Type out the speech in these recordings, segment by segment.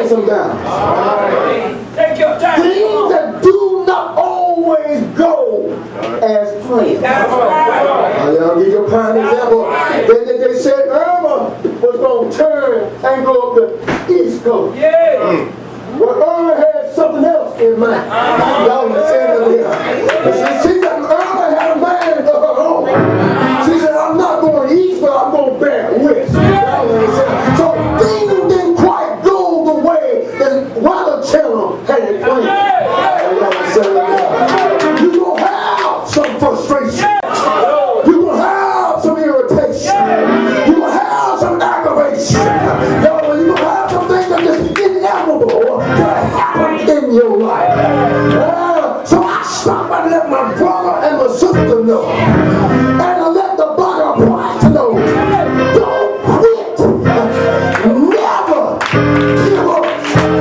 write some down. Take your time. Things that do not always go as planned. I'll give you a prime example. They said Irma was going to turn and go up the East Coast. Yeah. Well, Irma had something else in mind. Y'all understand it here. She said Irma had a mind of her own. She said, I'm not going east, but I'm going back west. Y'all understand? So things didn't quite go the way that Weather Channel had it planned. Y'all understand it here. You're going to have some frustration. You're going to have some irritation. You're going to have some aggravation. You're going to have some things that are just inevitable to happen in your life. So I stopped and let my brother and my sister know. And I let the body of Christ know. Don't quit. Never give up.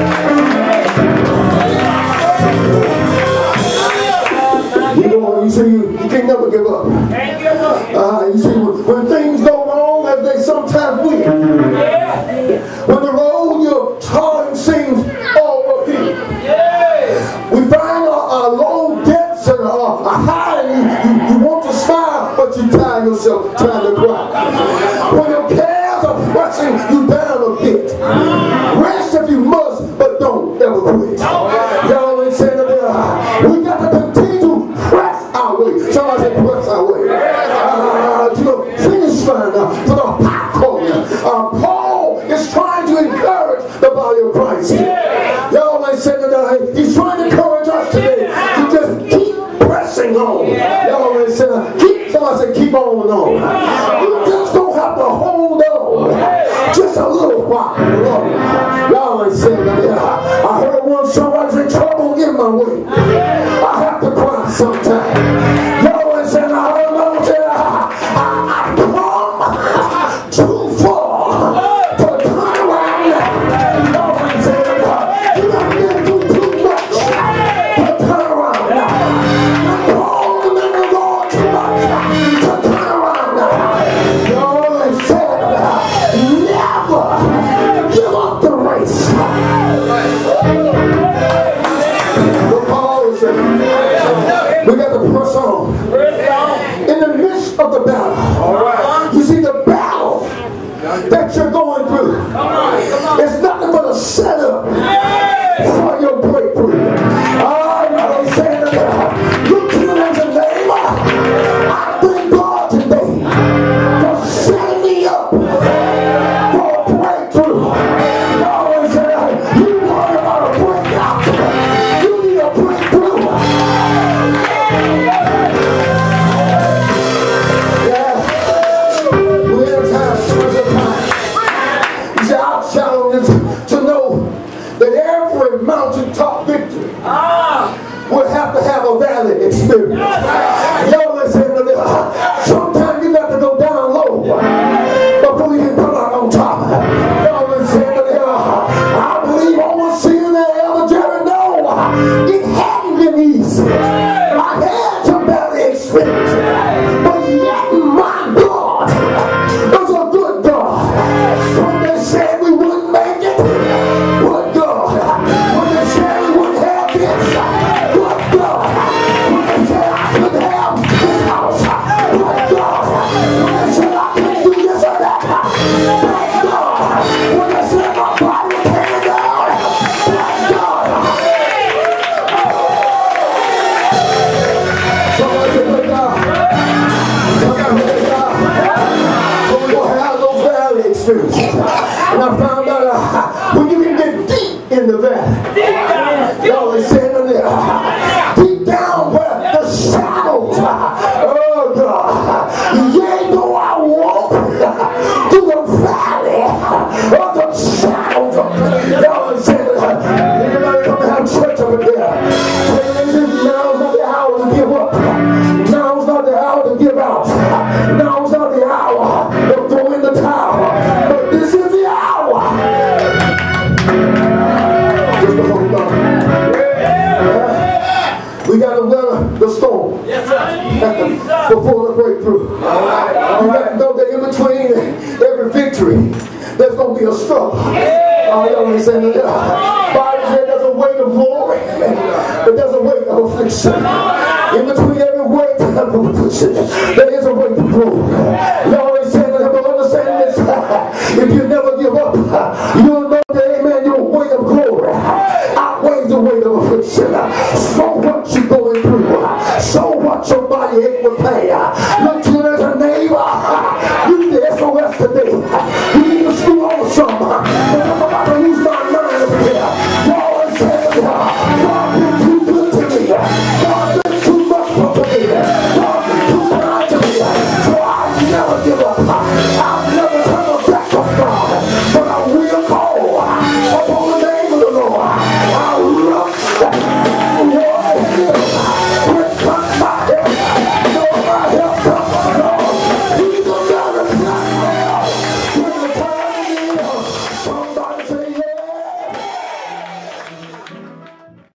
You see, you can never give up. You see, when things go wrong, as they sometimes will. When the road you're trying seems all uphill. We find a low depths and a high, and you want to smile, but you tie yourself trying to cry. When your cares are pressing you down a bit, rest if you must, but don't ever quit. Y'all ain't saying that. We got to continue to press our way. Somebody say press our way. To the finish line, to the high calling. Paul is trying to encourage the body of Christ. Y'all ain't saying that. He's trying to encourage us today to just keep pressing on. Y'all ain't saying that. Somebody say keep on and on. You just don't have to hold on just a little while. Y'all ain't saying that. I heard one somebody's in trouble in my way. I have to cry sometimes. Y'all ain't saying I heard another say I've come too far to turn around now. Y'all ain't saying that. You got to do too much to turn around now. You're holding in the Lord too much to turn around now. Y'all ain't saying that. Never give up the race. We got to press on. In the midst of the battle. You see, the battle that you're going through is nothing but a setup for your breakthrough. Y'all saying that. Look to the next neighbor. I thank God today for setting me up for a breakthrough. Y'all saying you worry about a breakout. You need a breakthrough. To know that every mountaintop victory will have to have a valley experience. Y'all listen to this. Sometimes you got to go down low before you can come out on top. Y'all listen to this. I believe overseeing the elder Jerry know it hadn't been easy. I had some valley experience, but yet my God is a good God. When they said we wouldn't make it, but God. When they said we wouldn't have this, but God. When they said I couldn't have this house, but God. When they said I couldn't do this or that, but God. When they said my body was hanging down, but God. Somebody said, but God. Somebody said, God. So we're going to have those valley experiences. And I found out when you can get deep in the valley, y'all are saying deep down where the shadows, oh God, yea, though I walk through the valley of the shadows, y'all are saying anybody come to have church over there? Now's not the hour to give up. Now's not the hour to give out. Now's not the hour to throw in the towel. But this is the hour. Just before we go. We got to weather the storm before the breakthrough. You got to know that in between every victory, there's going to be a struggle. Y'all understand that? Bible said there's a weight of glory, but there's a weight of affliction. In between every weight of affliction, there is a weight of glory. Y'all understand that? But understand this. If you never give up, you'll